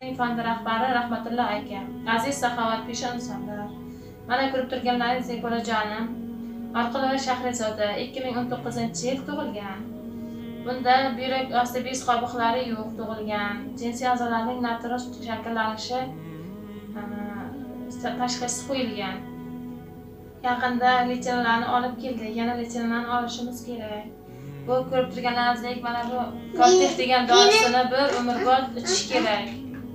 Fondi rahbari Rahmatullo aka, aziz saxovatpesha insonlar, mana ko'rib turganlaringizdek bolajonim Orqalova Shahrizoda 2019-yil tug'ilgan. Bunda buyrak osti bez qobiqlari yo'q tug'ilgan. Jinsiy a'zolarning noto'g'ri shakllanishi tashxisi qo'yilgan. Yaqinda lechinalarni olib keldik. Yana lechinalarni olishimiz kerak. Bu ko'rib turganlaringizdek mana bu Kortex degan dorisini bir umrbod ichish kerak.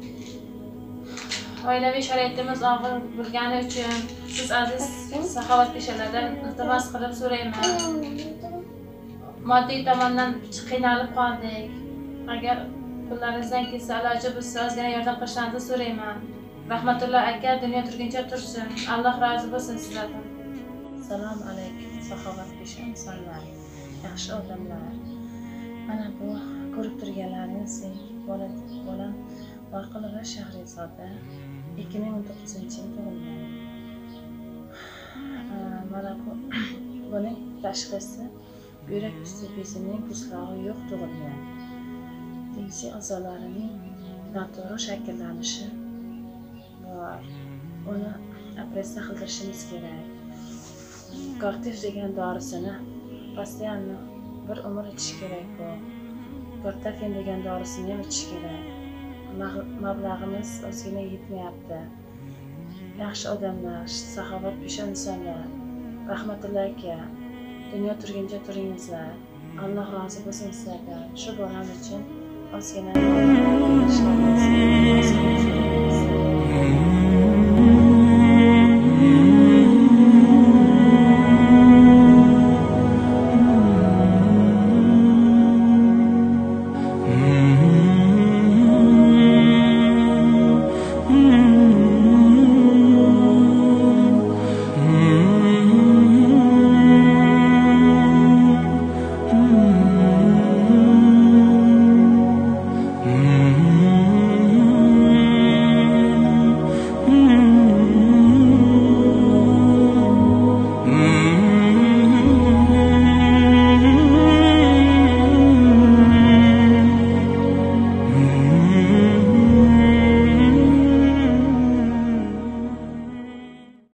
Oilaviy sharoitimiz og'ir bo'lgani uchun siz aziz saxovatpeshalardan iltimos qilib so'rayman. Moddiy tomondan qiynalib qoldik. Agar pullaringizdan kelsa, iloji bo'lsa ozgina yordam qilishlaringizni so'rayman. Rahmatullo aka dunyo turguncha tursin. Alloh rozi bo'lsin sizlardan. Assalomu alaykum saxovatpesha insonlar, yaxshi odamlar. Mana bu ko'rib turganlaringizdek bolam Orqalova Shahrizoda 2019-yil tug'ilgan. Mana buning tashxisi buyrak usti bezining qishlog'i yo'q tug'ilgan. Jinsiy a'zolarining noto'g'ri shakllanishi bor. Uni operatsiya qildirishimiz kerak. Kortex degan dorisini постоянно bir umr ichish kerak bu. Kortafen degan dorisini ham ichish kerak. Mablag'imiz ozgina yetmayapti. Yaxshi odamlar, saxovatpesha insonlar, Rahmatullo aka, dunyo turguncha turingizlar. Alloh rozi bo'lsin sizlardan. Shu bolam uchun ozgina